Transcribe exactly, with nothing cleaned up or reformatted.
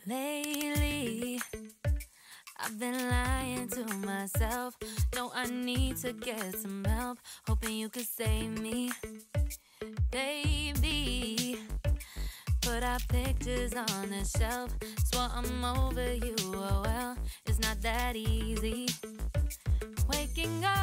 Lately, I've been lying to myself. No, I need to get some help. Hoping you could save me, baby. Put our pictures on the shelf. Swore I'm over you. Oh well, it's not that easy. Waking up